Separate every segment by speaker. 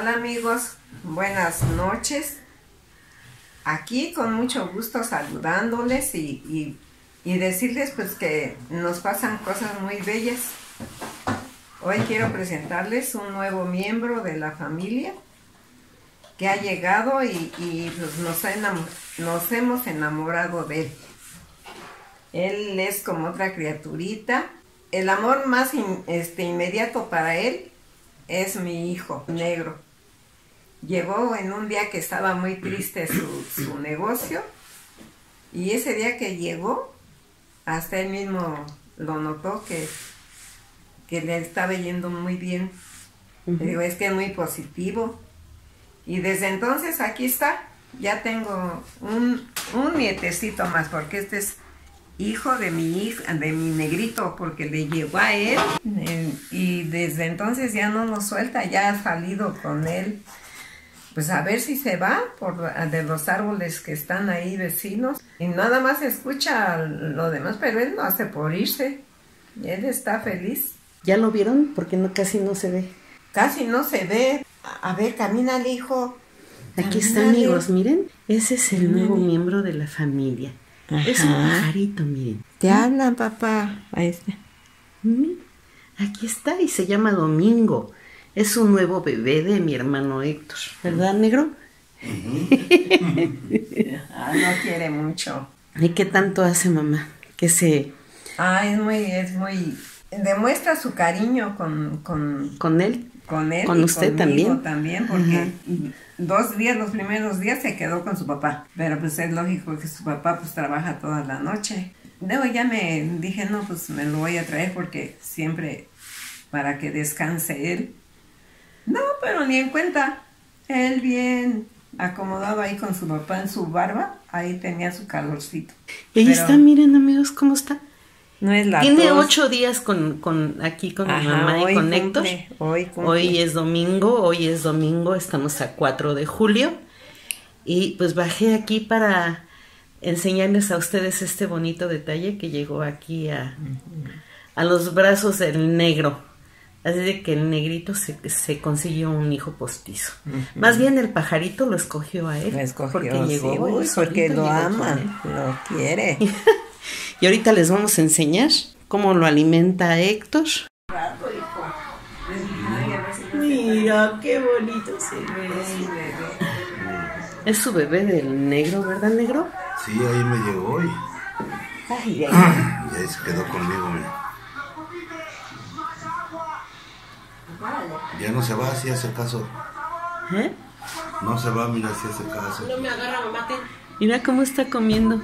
Speaker 1: Hola amigos, buenas noches. Aquí con mucho gusto saludándoles y decirles pues que nos pasan cosas muy bellas. Hoy quiero presentarles un nuevo miembro de la familia que ha llegado y pues nos hemos enamorado de él. Él es como otra criaturita. El amor más inmediato para él es mi hijo negro. Llegó en un día que estaba muy triste su negocio, y ese día que llegó, hasta él mismo lo notó que le estaba yendo muy bien. Le digo, es que es muy positivo. Y desde entonces aquí está. Ya tengo un nietecito más, porque este es hijo de mi negrito, porque le llegó a él, y desde entonces ya no nos suelta. Ya ha salido con él, pues a ver si se va de los árboles que están ahí vecinos, y nada más escucha lo demás, pero él no hace por irse, él está feliz.
Speaker 2: ¿Ya lo vieron? Porque casi no se ve.
Speaker 1: Casi no se ve. A ver, camínale, hijo.
Speaker 2: Aquí está, amigos, miren, ese es el nuevo miembro de la familia. Ajá. Es un pajarito, miren.
Speaker 1: Te hablan, papá. Ahí está.
Speaker 2: Aquí está, y se llama Domingo. Es un nuevo bebé de mi hermano Héctor. ¿Verdad, negro?
Speaker 1: No quiere mucho.
Speaker 2: ¿Y qué tanto hace, mamá? Que se...
Speaker 1: es muy... Demuestra su cariño con
Speaker 2: él.
Speaker 1: Con él.
Speaker 2: Con usted también.
Speaker 1: También, porque los primeros días se quedó con su papá. Pero pues es lógico que su papá pues trabaja toda la noche. Luego ya me dije, no, pues me lo voy a traer porque siempre para que descanse él. No, pero ni en cuenta. Él bien acomodado ahí con su papá en su barba. Ahí tenía su calorcito.
Speaker 2: Y ahí está, miren amigos, cómo está.
Speaker 1: No es la
Speaker 2: Tiene
Speaker 1: tos.
Speaker 2: 8 días aquí con mi mamá y con Héctor. Hoy es domingo, estamos a 4 de julio. Y pues bajé aquí para enseñarles a ustedes este bonito detalle que llegó aquí a los brazos del negro. Así de que el negrito se consiguió un hijo postizo. Más bien el pajarito lo escogió a él. Porque llegó,
Speaker 1: porque lo ama, lo quiere.
Speaker 2: Y ahorita les vamos a enseñar cómo lo alimenta Héctor. Mira, qué bonito se ve. Es su bebé del negro, ¿verdad, negro?
Speaker 3: Sí, ahí me llegó y
Speaker 2: Ay,
Speaker 3: ahí se quedó conmigo, mira. Ya no se va, si hace caso.
Speaker 2: ¿Eh?
Speaker 3: No se va, mira, si hace caso.
Speaker 2: No me agarra, mamá. Mira cómo está comiendo.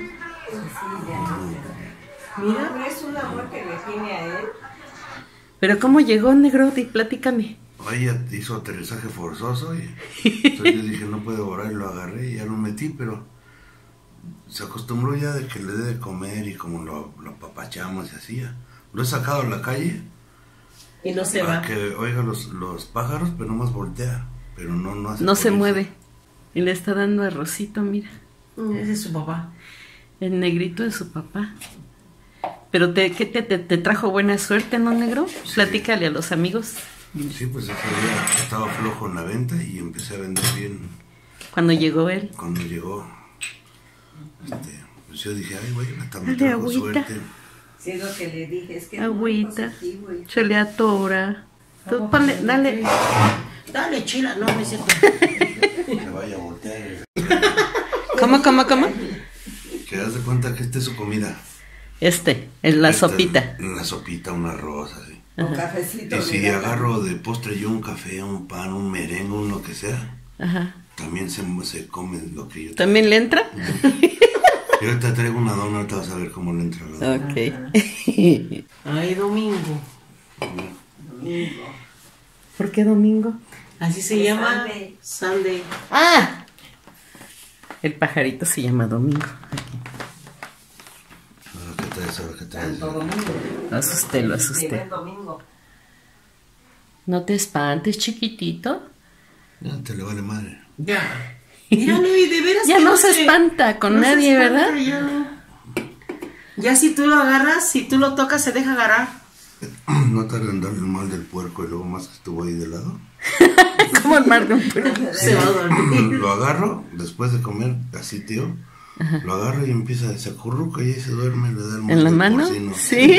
Speaker 1: Mira, es un amor que le tiene a él.
Speaker 2: Pero ¿cómo llegó, negro? Platícame.
Speaker 3: Ella hizo aterrizaje forzoso y entonces yo dije, no puedo volar, y lo agarré y ya lo metí, pero se acostumbró ya de que le dé de comer, y como lo apapachamos y así. Lo he sacado a la calle
Speaker 2: y no se
Speaker 3: para
Speaker 2: va,
Speaker 3: que oiga los pájaros, pero nomás voltea, pero no hace.
Speaker 2: No se mueve. Y le está dando arrocito, mira.
Speaker 1: Ese es su papá.
Speaker 2: El negrito de su papá. Pero ¿qué te trajo buena suerte, no, negro? Sí. Platícale a los amigos.
Speaker 3: Sí, pues ese día estaba flojo en la venta y empecé a vender bien.
Speaker 2: Cuando llegó él.
Speaker 3: Cuando llegó, pues yo dije, ay, güey, hasta me trajo suerte.
Speaker 1: Sí, lo que le dije es que
Speaker 2: agüita, se le atora. Tú ponle, dale.
Speaker 4: Dale, chila, no me siento.
Speaker 3: Que vaya a voltear.
Speaker 2: ¿Cómo?
Speaker 3: Que haz de cuenta que esta es su comida.
Speaker 2: Es la sopita.
Speaker 3: La sopita, un arroz, así.
Speaker 1: Un cafecito.
Speaker 3: Y si agarro de postre yo un café, un pan, un merengue, un lo que sea, también se come lo que yo.
Speaker 2: ¿También le entra?
Speaker 3: Yo ahorita traigo una dona, ahorita vas a ver cómo le entra la dona.
Speaker 2: Ok.
Speaker 4: Ay, Domingo.
Speaker 2: ¿Por qué Domingo?
Speaker 4: Así se llama. Sunday.
Speaker 2: ¡Ah! El pajarito se llama Domingo.
Speaker 3: Ahora que traes.
Speaker 2: Lo asusté. No te espantes, chiquitito.
Speaker 3: Ya te le vale madre.
Speaker 4: Ya. Míralo, y de veras
Speaker 2: ya
Speaker 4: que
Speaker 2: no se espanta con nadie, ¿verdad?
Speaker 4: Ya si tú lo agarras, si tú lo tocas, se deja agarrar.
Speaker 3: ¿No te en darle el mal del puerco y luego más que estuvo ahí de lado?
Speaker 2: Como el mar de un perro.
Speaker 4: Se va a dormir.
Speaker 3: Lo agarro, después de comer, así, tío. Lo agarro y empieza, se acurruca y ahí se duerme, le da el
Speaker 2: ¿En la mano?
Speaker 3: porcino.
Speaker 2: Sí.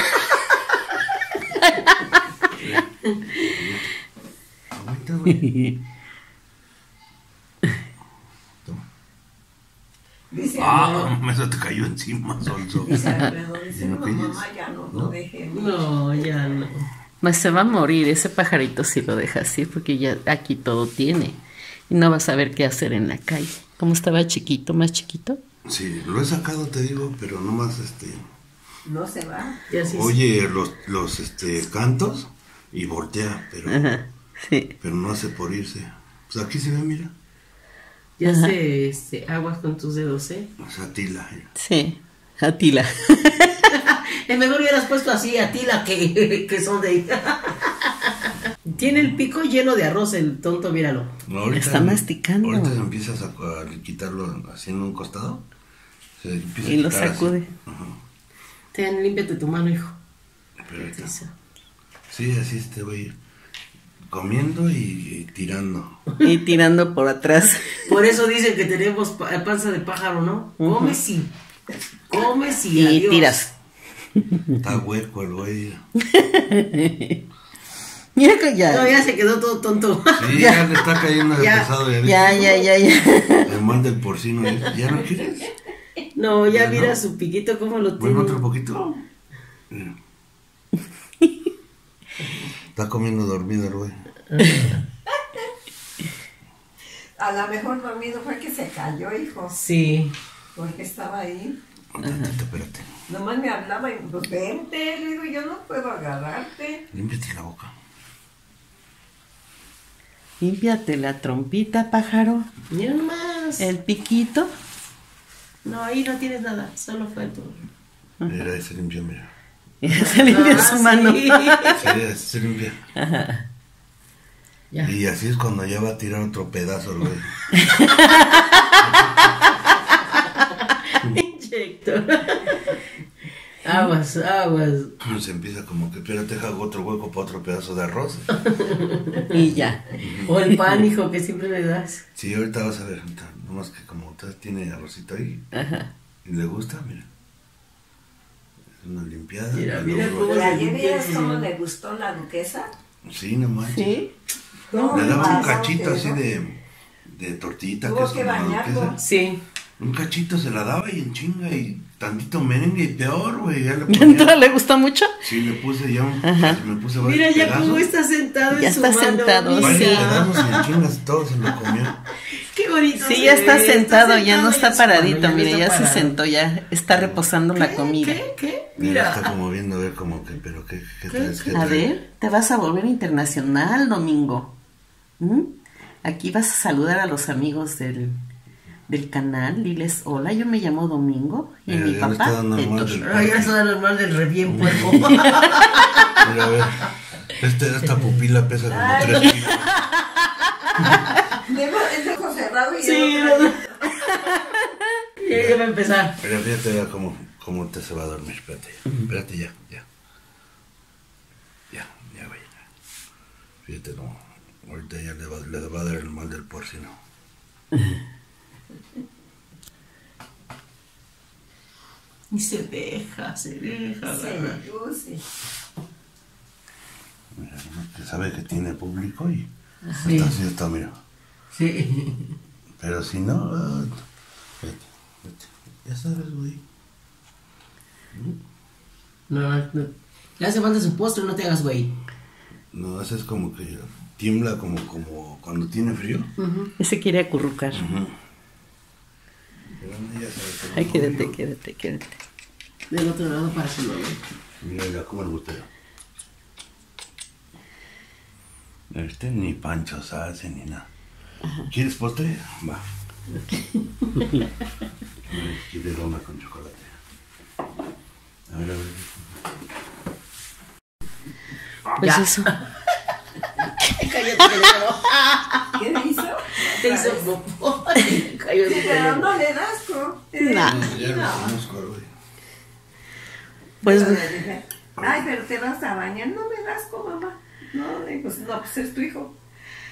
Speaker 3: Aguanta, güey.
Speaker 1: Dice
Speaker 3: Eso te cayó encima, Sonso.
Speaker 1: dice Alfredo, dice,
Speaker 3: ¿No
Speaker 1: no,
Speaker 3: pillas?
Speaker 1: mamá, ya no
Speaker 3: ¿No?
Speaker 1: lo deje.
Speaker 4: No, ya no.
Speaker 2: Pues se va a morir ese pajarito si lo deja así, porque ya aquí todo tiene. Y no va a saber qué hacer en la calle. Como estaba chiquito, más chiquito.
Speaker 3: Sí, lo he sacado, te digo, pero nomás,
Speaker 1: No se va.
Speaker 4: Ya sí.
Speaker 3: oye los cantos y voltea,
Speaker 2: Ajá, sí.
Speaker 3: pero no hace por irse. Pues aquí se ve, mira.
Speaker 4: Ya se aguas con tus dedos, ¿eh?
Speaker 3: O sea, tila.
Speaker 2: Sí, Atila.
Speaker 4: Mejor hubieras puesto así a Tila que son de... Tiene el pico lleno de arroz el tonto, míralo.
Speaker 3: No, ahorita,
Speaker 2: Está masticando.
Speaker 3: Ahorita empiezas a quitarlo así en un costado. Se empieza
Speaker 2: Y
Speaker 3: a
Speaker 2: lo
Speaker 3: quitar así.
Speaker 2: sacude.
Speaker 3: Ajá.
Speaker 4: Ten, límpiate tu mano, hijo.
Speaker 3: Pero ahorita- sí, así güey. Comiendo y tirando.
Speaker 2: Y tirando por atrás.
Speaker 4: Por eso dicen que tenemos panza de pájaro, ¿no? Comes y... Comes y
Speaker 2: Y
Speaker 4: adiós.
Speaker 2: tiras.
Speaker 3: Está hueco el güey.
Speaker 2: Mira que ya.
Speaker 4: No, ya se quedó todo tonto.
Speaker 3: Sí, ya le está cayendo de
Speaker 4: Ya.
Speaker 3: pesado.
Speaker 2: Ya.
Speaker 3: Le manda el porcino. ¿Ya no quieres?
Speaker 4: No, ya
Speaker 3: Ya
Speaker 4: mira
Speaker 3: no.
Speaker 4: su piquito cómo lo tiene.
Speaker 3: Bueno, otro poquito. Está comiendo dormido el güey.
Speaker 1: A lo mejor dormido fue que se cayó, hijo.
Speaker 4: Sí.
Speaker 1: Porque estaba ahí.
Speaker 3: Tantito, espérate.
Speaker 1: Nomás me hablaba y pues vente, le digo, yo no puedo agarrarte.
Speaker 3: Límpiate la boca.
Speaker 2: Límpiate la trompita, pájaro.
Speaker 4: Mira nomás.
Speaker 2: El piquito.
Speaker 4: No, ahí no tienes nada. Solo fue tu...
Speaker 3: Mira, ahí se limpia, mira.
Speaker 2: Y se limpia
Speaker 4: Ah,
Speaker 2: su mano.
Speaker 4: sí.
Speaker 3: Sí, así se limpia.
Speaker 4: Ya.
Speaker 3: Y así es cuando ya va a tirar otro pedazo el güey.
Speaker 4: Inyector. Aguas.
Speaker 3: Se empieza como que, espérate, hago otro hueco para otro pedazo de arroz.
Speaker 2: Y ya.
Speaker 4: O el pan, hijo, que siempre le das.
Speaker 3: Sí, ahorita vas a ver. Ahorita, nomás que como usted tiene arrocito ahí
Speaker 2: Ajá.
Speaker 3: y le gusta, mira. Es una limpiada.
Speaker 4: Mira,
Speaker 3: y
Speaker 4: mira
Speaker 3: luego-
Speaker 4: cómo-
Speaker 1: ¿Y ayer vieras cómo le gustó la duquesa?
Speaker 3: Sí, no manches.
Speaker 2: Sí.
Speaker 1: ¿Cómo
Speaker 3: Le daba un
Speaker 1: pasó,
Speaker 3: cachito
Speaker 1: que
Speaker 3: así
Speaker 1: no?
Speaker 3: de tortita.
Speaker 1: Tuvo
Speaker 3: es
Speaker 1: que
Speaker 3: como la
Speaker 1: bañarlo.
Speaker 3: duquesa.
Speaker 4: Sí.
Speaker 3: Un cachito se la daba y en chinga y tantito merengue y peor, güey. Ya le
Speaker 2: ¿Entonces
Speaker 3: ponía.
Speaker 2: le gustó mucho?
Speaker 3: Sí, le puse ya un.
Speaker 2: Ajá.
Speaker 3: Me puse varios
Speaker 4: Mira ya
Speaker 3: pedazos.
Speaker 4: cómo está sentado
Speaker 2: Ya
Speaker 4: en su
Speaker 2: está
Speaker 4: mano.
Speaker 2: sentado,
Speaker 4: Mira.
Speaker 3: Varios
Speaker 2: sí.
Speaker 3: pedazos y en chingas todo se lo comió.
Speaker 4: Qué bonito.
Speaker 2: Sí,
Speaker 4: se
Speaker 2: ya está
Speaker 4: ve,
Speaker 2: sentado, ya no
Speaker 4: sentado
Speaker 2: está
Speaker 4: en su mano,
Speaker 2: paradito,
Speaker 4: no
Speaker 2: mire,
Speaker 4: está
Speaker 2: ya se
Speaker 4: parado.
Speaker 2: sentó, ya está reposando la
Speaker 4: ¿Qué?
Speaker 2: comida.
Speaker 4: ¿Qué?
Speaker 3: Mira, está
Speaker 4: Mira.
Speaker 3: como viendo a ver como que, pero qué traes, qué
Speaker 2: A
Speaker 3: traes.
Speaker 2: ver, te vas a volver internacional, Domingo. ¿Mm? Aquí vas a saludar a los amigos del canal, diles, hola, yo me llamo Domingo y
Speaker 3: Mira,
Speaker 2: mi
Speaker 3: ya le está
Speaker 2: papá.
Speaker 3: dando mal
Speaker 2: entonces,
Speaker 3: del-
Speaker 4: Ay, eso da normal del rebién puerco.
Speaker 3: Mira, a ver. Esta pupila pesa como 3 kilos.
Speaker 1: Es de ojo cerrado y
Speaker 4: Sí,
Speaker 1: el otro-
Speaker 4: ya va a empezar.
Speaker 3: Pero fíjate ya cómo te se va a dormir. Espérate, espérate ya. Ya, güey. Fíjate cómo ahorita ya le va a dar el mal del porcino.
Speaker 4: Y se deja.
Speaker 1: Sí,
Speaker 4: agarrar.
Speaker 1: sí.
Speaker 3: Mira, que sabe que tiene público y
Speaker 4: Sí.
Speaker 3: está así, está, mira.
Speaker 4: Sí.
Speaker 3: Pero si no, vete. Ya sabes, güey.
Speaker 4: No. Le hace falta su postre, no te hagas güey.
Speaker 3: No, haces como que tiembla como cuando tiene frío.
Speaker 2: Ese quiere acurrucar.
Speaker 3: Pero no, ya sabes que
Speaker 2: Ay,
Speaker 3: no,
Speaker 2: quédate.
Speaker 4: Del otro lado para su mamá.
Speaker 3: Mira, ya como el bustero. Ni panchos hace ni nada. ¿Quieres postre? Va. ¿Quieres dona con chocolate? A ver.
Speaker 2: Pues
Speaker 4: Ya.
Speaker 2: eso.
Speaker 4: Cállate, que le pegó.
Speaker 1: ¿Qué le hizo?
Speaker 4: Te hizo popó. Cayó
Speaker 1: Sí,
Speaker 4: su
Speaker 1: pero
Speaker 4: pelo.
Speaker 1: no le das, co.
Speaker 2: Nah.
Speaker 3: Ya lo conozco, güey.
Speaker 2: Pues
Speaker 1: Pero le dije, ay, pero te vas a bañar. No me das, co, mamá. No, le digo, no, pues es tu hijo.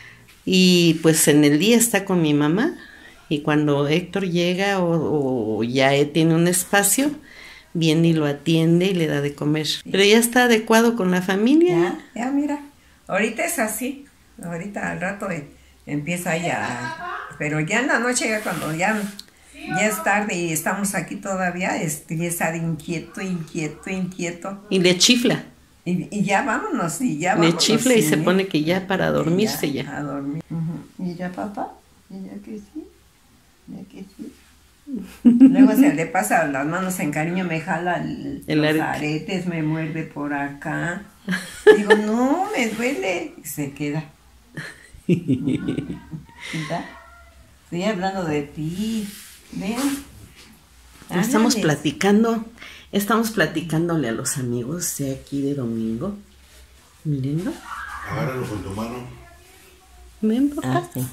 Speaker 2: Y pues en el día está con mi mamá. Y cuando Héctor llega o ya tiene un espacio, viene y lo atiende y le da de comer. Pero ya está adecuado con la familia.
Speaker 1: Ya mira. Ahorita es así. Ahorita al rato empieza ya. Pero ya en la noche, ya cuando ya es tarde y estamos aquí todavía, empieza de inquieto.
Speaker 2: Y le chifla.
Speaker 1: Y ya vámonos,
Speaker 2: Le chifla y se pone que ya para dormirse ya.
Speaker 1: A dormir. ¿Y ya, papá? ¿Y ya que sí? ¿Ya que sí? Luego se le pasa las manos en cariño, me jala los aretes, me muerde por acá. Digo, no, me duele. Y se queda. ¿Verdad? Estoy hablando de ti. Ven.
Speaker 2: Estamos platicándole a los amigos de aquí de domingo. Mírenlo.
Speaker 3: Agárralo con tu mano.
Speaker 2: Ven, papá. Sí.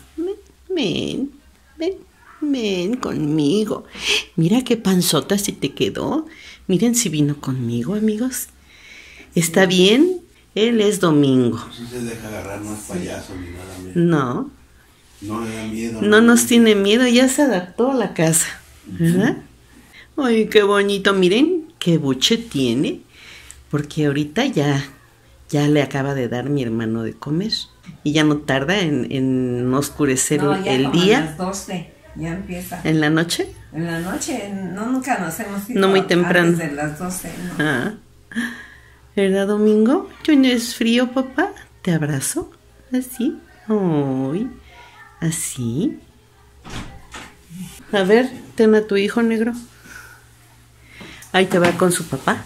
Speaker 2: Ven conmigo. Mira qué panzota se te quedó. Miren si vino conmigo, amigos. ¿Está bien? Él es Domingo.
Speaker 3: Sí se deja agarrar, no es payaso ni nada. Mira.
Speaker 2: No.
Speaker 3: No le da miedo.
Speaker 2: No nos tiene miedo, ya se adaptó a la casa. ¿Verdad? Ay, qué bonito. Miren qué buche tiene. Porque ahorita ya le acaba de dar mi hermano de comer. Y ya no tarda en oscurecer el día.
Speaker 1: A las 12 ya empieza.
Speaker 2: ¿En la noche?
Speaker 1: En la noche, nunca nos hemos ido.
Speaker 2: No muy temprano.
Speaker 1: Antes de las 12, ¿no?
Speaker 2: Ah. ¿Verdad, Domingo? ¿Tienes frío, papá? ¿Te abrazo? ¿Así? Ay, ¿así? A ver, ten a tu hijo, negro. Ahí te va con su papá.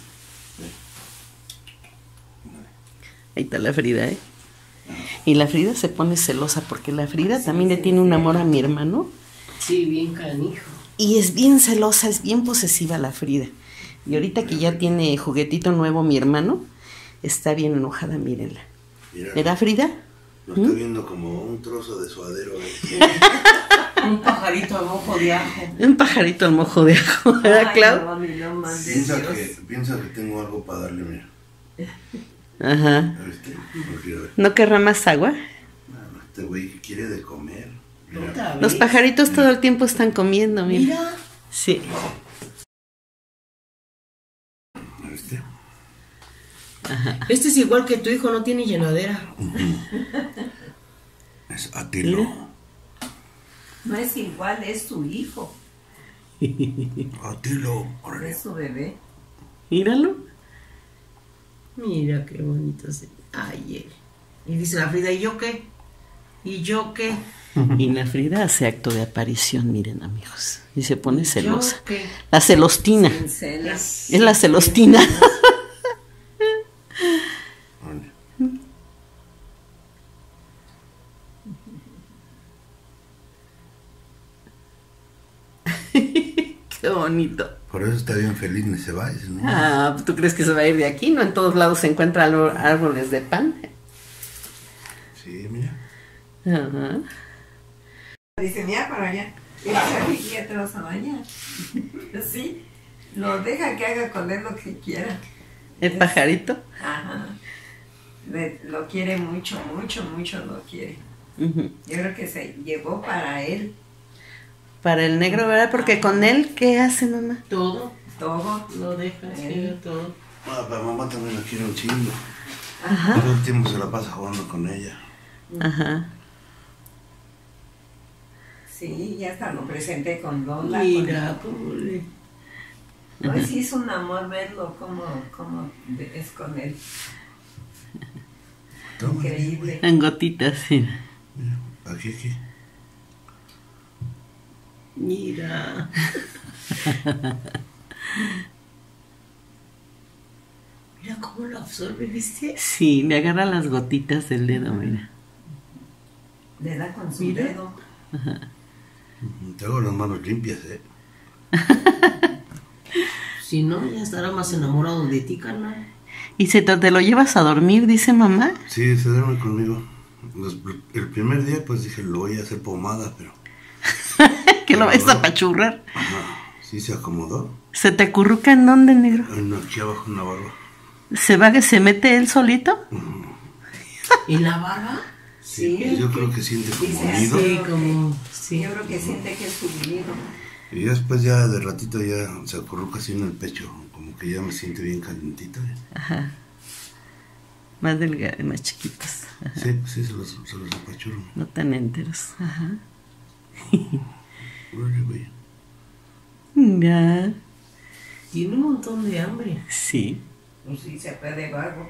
Speaker 2: Ahí está la Frida, ¿eh? Y la Frida se pone celosa porque la Frida también le tiene un amor a mi hermano.
Speaker 4: Sí, bien canijo.
Speaker 2: Y es bien celosa, es bien posesiva la Frida. Y ahorita que ya tiene juguetito nuevo mi hermano, está bien enojada, mírenla. ¿Era Frida?
Speaker 3: Lo está viendo como un trozo de suadero.
Speaker 4: Un pajarito al mojo de ajo.
Speaker 2: Un pajarito al mojo de ajo, ¿verdad, Clau?
Speaker 1: No,
Speaker 3: Piensa que tengo algo para darle, mira.
Speaker 2: Ajá. ¿No querrá más agua?
Speaker 3: Este güey quiere de comer. Mira.
Speaker 2: Los pajaritos todo el tiempo están comiendo, mira. Sí.
Speaker 4: Ajá. Este es igual que tu hijo, no tiene llenadera.
Speaker 3: Es Atilo.
Speaker 1: No es igual, es su hijo.
Speaker 3: Atilo.
Speaker 1: Es su bebé.
Speaker 2: Míralo.
Speaker 4: Mira qué bonito se... Ay, y dice la Frida, ¿y yo qué? ¿Y yo qué?
Speaker 2: Y la Frida hace acto de aparición, miren, amigos. Y se pone celosa. La celostina. Es la celostina. Qué bonito.
Speaker 3: Por eso está bien feliz, ni se va. ¿No?
Speaker 2: Ah, ¿tú crees que se va a ir de aquí? No, en todos lados se encuentran árboles de pan.
Speaker 3: Sí, mira.
Speaker 2: Ajá.
Speaker 1: Dice, mira para allá. Y ya te vas a bañar. Sí, lo deja que haga con él lo que quiera.
Speaker 2: ¿El pajarito?
Speaker 1: Ajá. Lo quiere mucho lo quiere. Yo creo que se llevó para él.
Speaker 2: Para el negro, ¿verdad? Porque con él, ¿qué hace, mamá?
Speaker 1: Todo.
Speaker 4: Lo deja hacer todo.
Speaker 3: Ah, pero mamá también la quiere un chingo.
Speaker 2: Ajá.
Speaker 3: Todo el tiempo se la pasa jugando con ella.
Speaker 2: Ajá.
Speaker 1: Sí, ya hasta lo presenté con Lola.
Speaker 4: Mira, pobre.
Speaker 1: Hoy sí es un amor verlo como es con él.
Speaker 3: Toma,
Speaker 1: increíble.
Speaker 2: En gotitas, sí.
Speaker 3: Mira, aquí.
Speaker 4: Mira. Mira cómo lo absorbe, ¿viste?
Speaker 2: Sí, le agarra las gotitas del dedo, mira.
Speaker 1: Le da con su dedo.
Speaker 2: Ajá.
Speaker 3: Te hago las manos limpias, ¿eh?
Speaker 4: Si no, ya estará más enamorado de ti, carnal.
Speaker 2: ¿Y te lo llevas a dormir, dice mamá?
Speaker 3: Sí, se duerme conmigo. El primer día, pues dije, lo voy a hacer pomada, pero...
Speaker 2: ¿Que lo vais a apachurrar?
Speaker 3: Ajá, sí se acomodó.
Speaker 2: ¿Se te acurruca en dónde, negro?
Speaker 3: Aquí abajo en la barba.
Speaker 2: ¿Se mete él solito?
Speaker 4: ¿Y la barba?
Speaker 3: Sí, yo creo que siente como unido.
Speaker 4: Sí, como, sí.
Speaker 1: Yo creo que siente que es su unido.
Speaker 3: Y después ya de ratito ya se acurruca así en el pecho, como que ya me siente bien calentito.
Speaker 2: Ajá. Más delgados, más chiquitos. Ajá.
Speaker 3: Sí, pues sí, se los apachurro.
Speaker 2: No tan enteros. Ajá. Ya.
Speaker 4: Tiene un montón de hambre.
Speaker 2: Sí.
Speaker 1: Pues sí, se fue de vago.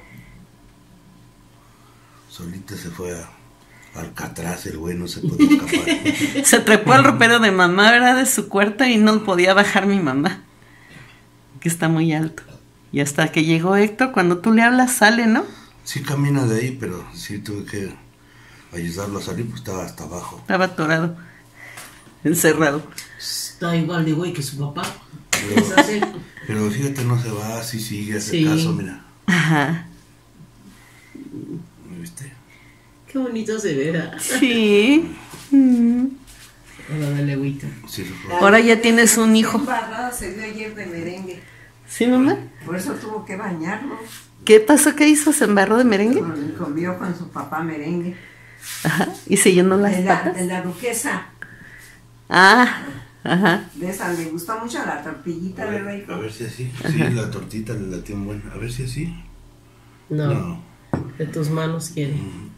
Speaker 3: Solita se fue a Alcatraz, el güey no se podía escapar.
Speaker 2: Se trepó al ropero de mamá, ¿verdad? De su cuarto y no podía bajar mi mamá, que está muy alto. Y hasta que llegó Héctor, cuando tú le hablas, sale, ¿no?
Speaker 3: Sí camina de ahí, pero sí tuve que ayudarlo a salir, pues estaba hasta abajo.
Speaker 2: Estaba atorado, encerrado.
Speaker 4: Está igual de güey que su papá.
Speaker 3: Pero fíjate, no se va, así sigue, hace
Speaker 4: Sí.
Speaker 3: caso, mira.
Speaker 2: Ajá.
Speaker 3: ¿Me viste?
Speaker 4: Qué bonito se ve, ¿verdad?
Speaker 2: Sí.
Speaker 4: Ahora dale agüita.
Speaker 3: Sí,
Speaker 2: Ahora ya tienes un hijo.
Speaker 1: Embarrada se dio ayer de merengue.
Speaker 2: ¿Sí, mamá?
Speaker 1: Por eso tuvo que bañarlo.
Speaker 2: ¿Qué pasó? ¿Qué hizo? ¿Se embarró de merengue?
Speaker 1: Comió con su papá merengue.
Speaker 2: Ajá. ¿Y se llenó las
Speaker 1: De la,
Speaker 2: patas?
Speaker 1: de la duquesa.
Speaker 2: Ah, ajá.
Speaker 1: De esa le gustó mucho la tortillita,
Speaker 3: a
Speaker 1: ¿verdad,
Speaker 3: ver,
Speaker 1: hijo?
Speaker 3: a ver si así. Sí, la tortita le latió buena. A ver si así.
Speaker 4: No, de tus manos quiere.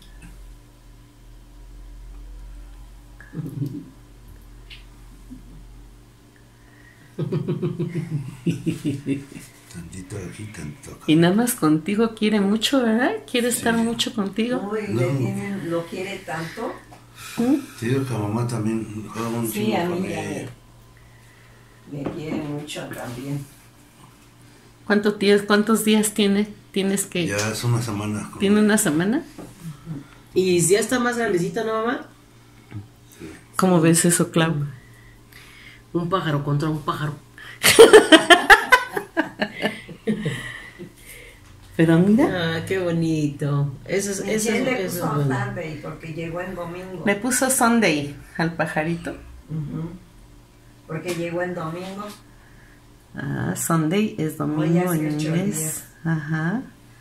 Speaker 3: Tantito aquí, tantito acá.
Speaker 2: Y nada más contigo quiere mucho, ¿verdad? Quiere estar mucho contigo.
Speaker 1: Uy, lo quiere tanto.
Speaker 3: Te digo que a mamá también juega un
Speaker 1: Sí,
Speaker 3: chingo
Speaker 1: a
Speaker 3: con
Speaker 1: mí
Speaker 3: ella.
Speaker 1: me quiere mucho también.
Speaker 2: ¿Cuántos días tienes que...?
Speaker 3: Ya es una semana.
Speaker 2: ¿Tiene una semana?
Speaker 4: Y ya está más grandecita, ¿no, mamá?
Speaker 2: ¿Cómo ves eso, Clau?
Speaker 4: Un pájaro contra un pájaro.
Speaker 2: Pero mira,
Speaker 4: Ah, qué bonito. Eso
Speaker 1: Le
Speaker 4: es
Speaker 1: puso
Speaker 4: bueno.
Speaker 1: tarde porque llegó en domingo.
Speaker 2: le puso Sunday al pajarito.
Speaker 1: Ujú. Porque llegó en domingo.
Speaker 2: Ah, Sunday es domingo
Speaker 1: Hoy hace
Speaker 2: en
Speaker 1: 8
Speaker 2: inglés.
Speaker 1: días.
Speaker 2: Ajá.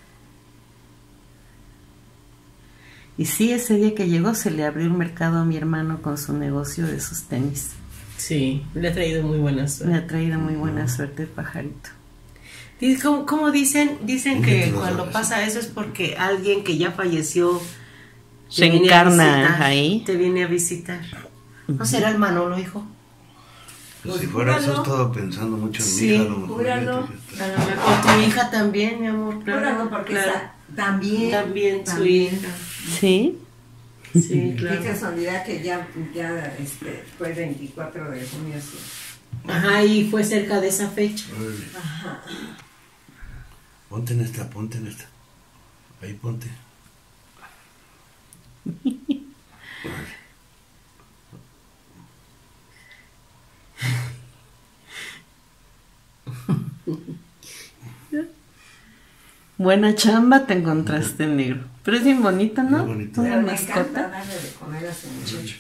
Speaker 2: Y sí, ese día que llegó se le abrió el mercado a mi hermano con su negocio de sus tenis.
Speaker 4: Sí, le ha traído muy buena
Speaker 2: Me
Speaker 4: suerte.
Speaker 2: ha traído muy buena suerte el pajarito.
Speaker 4: ¿Cómo dicen? Dicen que
Speaker 3: Fíjate,
Speaker 4: cuando
Speaker 3: los
Speaker 4: pasa eso es porque alguien que ya falleció
Speaker 2: Se
Speaker 4: te viene a
Speaker 2: encarna
Speaker 4: visitar,
Speaker 2: ahí.
Speaker 4: Te viene a visitar. ¿No será el Manolo, hijo?
Speaker 3: Pues si fuera eso, he estado pensando mucho en
Speaker 4: Sí,
Speaker 3: mi hija. A lo mejor
Speaker 1: júralo.
Speaker 3: fíjate que
Speaker 4: A lo mejor tu hija también, mi amor.
Speaker 1: Claro, porque
Speaker 4: claro.
Speaker 1: también
Speaker 4: Su hija.
Speaker 2: Sí.
Speaker 4: Sí,
Speaker 1: Qué
Speaker 4: claro.
Speaker 1: casualidad que ya fue el 24 de junio. Sí.
Speaker 4: Ajá, y fue cerca de esa fecha.
Speaker 3: Órale. Ponte en esta, ponte en esta. Ahí ponte. Órale.
Speaker 2: Buena chamba te encontraste, negro. Pero es bien bonito, ¿no?
Speaker 3: Muy bonito.
Speaker 2: Una
Speaker 1: Pero me encanta
Speaker 2: mascota.
Speaker 1: darle de comer a su muchacho.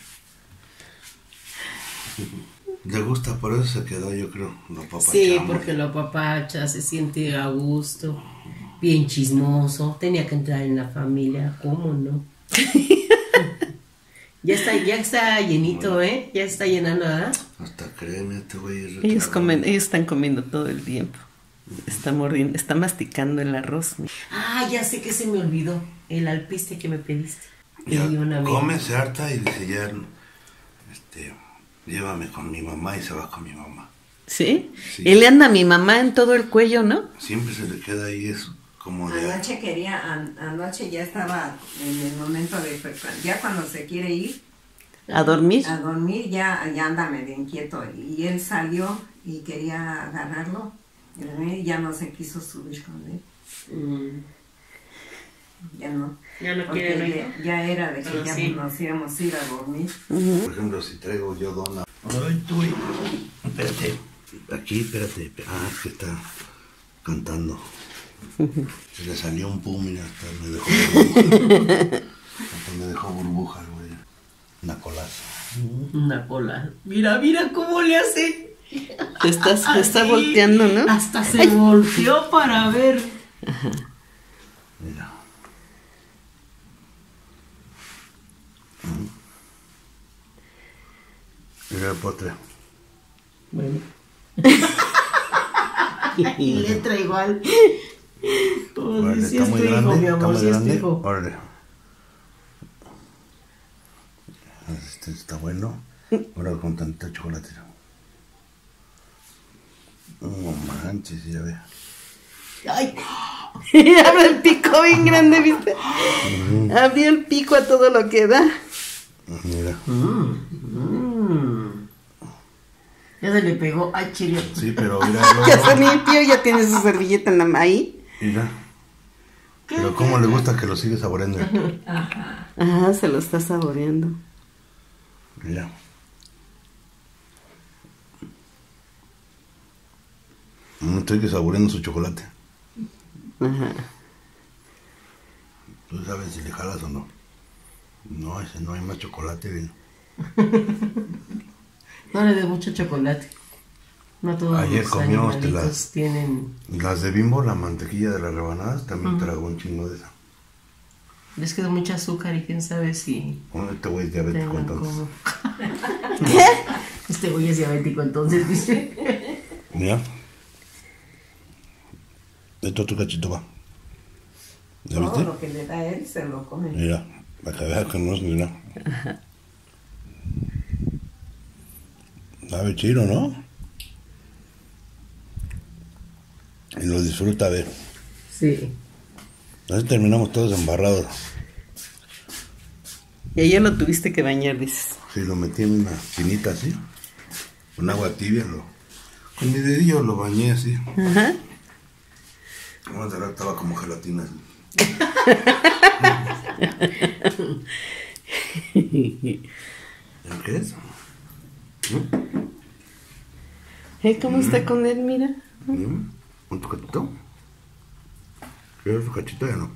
Speaker 3: Le gusta, por eso se quedó, yo creo, lo papachamos.
Speaker 4: Sí, porque lo papacha, se siente a gusto, bien chismoso, tenía que entrar en la familia, ¿cómo no? Ya está llenito, ¿eh? Ya está llenando, ¿verdad?
Speaker 3: Hasta créeme, este güey es
Speaker 2: Ellos
Speaker 3: retrasado.
Speaker 2: ellos están comiendo todo el tiempo. Está mordiendo, está masticando el arroz.
Speaker 4: Ah, ya sé que se me olvidó, el alpiste que me pediste.
Speaker 3: Ya
Speaker 4: Pedí una vez.
Speaker 3: come, se harta y dice ya, llévame con mi mamá y se va con mi mamá.
Speaker 2: ¿Sí?
Speaker 3: Sí.
Speaker 2: Y le anda a mi mamá en todo el cuello, ¿no?
Speaker 3: Siempre se le queda ahí eso, como de...
Speaker 1: Anoche ya estaba en el momento de, ya cuando se quiere ir
Speaker 2: A dormir.
Speaker 1: a dormir, ya anda medio inquieto. Y él salió y quería agarrarlo. Y ya no se quiso subir con él. Ya no.
Speaker 4: Ya no
Speaker 1: Porque
Speaker 4: quiere, ¿no?
Speaker 1: ya era de que
Speaker 4: Pero
Speaker 1: ya
Speaker 4: sí.
Speaker 1: nos íbamos a ir a dormir.
Speaker 3: Por ejemplo, si traigo yo dona... Ay, tú, espérate. Aquí, espérate. Ah, es que está cantando. Se le salió un pum, mira, hasta me dejó burbuja. Hasta me dejó burbuja, güey. Una colaza.
Speaker 4: Una cola. Mira, mira cómo le hace.
Speaker 2: Se está
Speaker 4: Así,
Speaker 2: volteando, ¿no?
Speaker 4: Hasta se volteó para ver.
Speaker 3: Mira. Mira el postre.
Speaker 4: Bueno. Y letra igual.
Speaker 3: Órale, está muy grande, mi amor, está muy grande. Órale. Este está bueno. Ahora con tanta chocolate. No manches, ya ve.
Speaker 4: Ay.
Speaker 2: Abre el pico bien grande, ¿viste? Abrió el pico a todo lo que da.
Speaker 3: Mira.
Speaker 4: Ya se le pegó. Ay, chile.
Speaker 3: Sí, pero mira.
Speaker 2: Ya se limpió, ya tiene su servilleta en la ahí.
Speaker 3: Mira. Pero cómo le gusta que lo sigue saboreando.
Speaker 2: Ajá, se lo está saboreando.
Speaker 3: Mira. Estoy que saboreando su chocolate.
Speaker 2: Ajá.
Speaker 3: Tú sabes si le jalas o no. No, ese no hay más chocolate, bien.
Speaker 4: No le des mucho chocolate. No todos
Speaker 3: Ayer
Speaker 4: los
Speaker 3: comió
Speaker 4: animalitos tienen...
Speaker 3: Las de Bimbo, la mantequilla de las rebanadas, también tragó un chingo de esa.
Speaker 4: Es que es mucho azúcar y quién sabe si...
Speaker 3: Bueno, este güey es diabético entonces.
Speaker 2: ¿Qué?
Speaker 4: Este güey es diabético entonces, dice.
Speaker 3: Mira. Esto es tu cachito, va. ¿Ya
Speaker 1: Todo
Speaker 3: viste?
Speaker 1: lo que le da a él se lo come.
Speaker 3: Mira, para que veas que no es ni nada. Sabe chido, ¿no? Y lo disfruta, a ver.
Speaker 4: Sí.
Speaker 3: Así terminamos todos embarrados.
Speaker 2: Y ayer lo tuviste que bañar, dices.
Speaker 3: Sí, lo metí en una tinita así, con agua tibia, con mi dedillo lo bañé así.
Speaker 2: Ajá.
Speaker 3: Vamos a ver, estaba como gelatina así. ¿Qué es?
Speaker 2: ¿Cómo está con él? Mira.
Speaker 3: ¿Un tu cachito? ¿Quieres tu cachito ya no?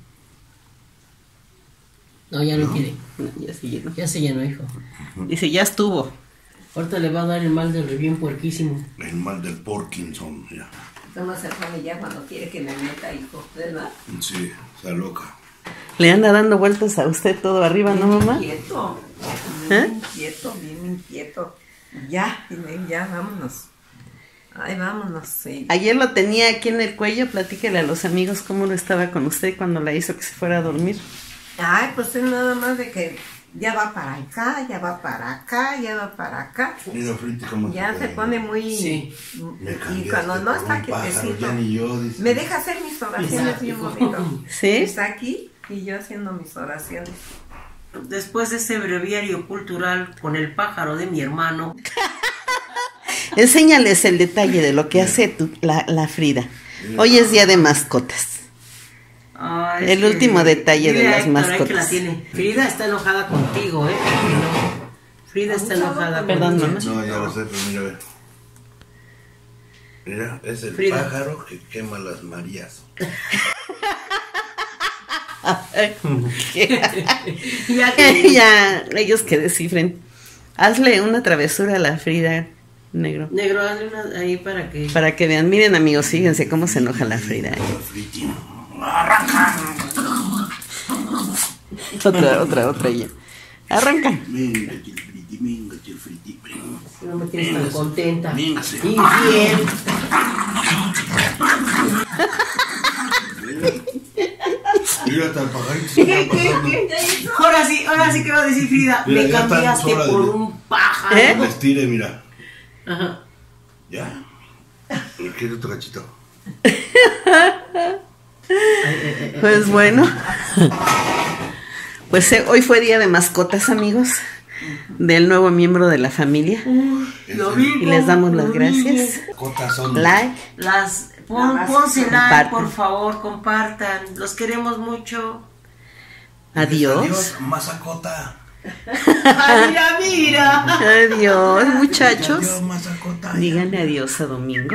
Speaker 4: No, ya no quiere.
Speaker 2: No, ya se llenó.
Speaker 4: Ya se llenó, hijo.
Speaker 2: Dice, ya estuvo.
Speaker 4: Ahorita le va a dar el mal del bien puerquísimo.
Speaker 3: El mal del Parkinson, ya.
Speaker 1: Nomás se pone ya cuando quiere que me meta, hijo, ¿verdad?
Speaker 3: Sí, está loca.
Speaker 2: Le anda dando vueltas a usted todo arriba, ¿no, mamá?
Speaker 1: Inquieto, bien inquieto. Ya, dile, ya, vámonos. Ay, vámonos, sí.
Speaker 2: Ayer lo tenía aquí en el cuello, platíquele a los amigos cómo lo estaba con usted cuando la hizo que se fuera a dormir.
Speaker 1: Ay, pues es nada más de que ya va para acá, ya va para acá, ya va para acá.
Speaker 3: Mira, Friti, cómo
Speaker 1: Ya se pone muy...
Speaker 4: Sí.
Speaker 1: Y cuando no está quietecito,
Speaker 3: ya ni yo, dice.
Speaker 1: me deja hacer mis oraciones bien bonito.
Speaker 2: ¿Sí?
Speaker 1: Está aquí y yo haciendo mis oraciones.
Speaker 4: Después de ese breviario cultural con el pájaro de mi hermano.
Speaker 2: Enséñales el detalle de lo que hace la Frida. Hoy es día de mascotas.
Speaker 4: Ay,
Speaker 2: El último detalle de las
Speaker 4: Héctor,
Speaker 2: mascotas.
Speaker 4: ahí que la tiene. Frida está enojada contigo, ¿eh? Frida está enojada
Speaker 2: Perdón,
Speaker 4: contigo.
Speaker 2: mamá.
Speaker 3: No, ya lo sé, pero mira, a ver. Mira, es el
Speaker 4: Frida.
Speaker 3: pájaro que quema las Marías.
Speaker 4: Ya que-
Speaker 2: Ya, ellos que descifren. Hazle una travesura a la Frida, negro.
Speaker 4: Negro, hazle una ahí para que...
Speaker 2: Para que vean, miren amigos, fíjense cómo se enoja la Frida. Otra ella. Arranca.
Speaker 3: Venga, Chilfriti, venga, Chilfriti, venga.
Speaker 4: No me tienes tan contenta.
Speaker 3: Véngase.
Speaker 4: Infiel.
Speaker 3: Mira, hasta el pajarito se está pasando.
Speaker 4: Ahora sí que va a decir Frida.
Speaker 3: Mira,
Speaker 4: Me
Speaker 3: ya está
Speaker 4: cambiaste
Speaker 3: sola de-
Speaker 4: por un pájaro.
Speaker 2: ¿Eh?
Speaker 3: Me estire, mira.
Speaker 4: Ajá.
Speaker 3: ¿Ya? ¿Quieres otro cachito?
Speaker 2: Pues bueno. Pues hoy fue día de mascotas, amigos. Del nuevo miembro de la familia.
Speaker 4: Lo vi.
Speaker 2: Y les damos las gracias.
Speaker 3: Cotas son.
Speaker 2: Like.
Speaker 4: Ponse like,
Speaker 2: Compartan.
Speaker 4: por favor, compartan. Los queremos mucho.
Speaker 2: Adiós.
Speaker 3: Masacota.
Speaker 4: Ay, mira.
Speaker 2: Adiós, muchachos.
Speaker 3: Adiós, masacota.
Speaker 2: Díganle adiós a Domingo.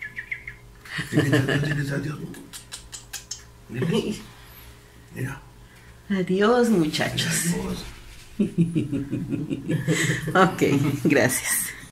Speaker 3: Diles adiós. Diles. Mira.
Speaker 2: Adiós, muchachos.
Speaker 3: Adiós.
Speaker 2: Ok, gracias.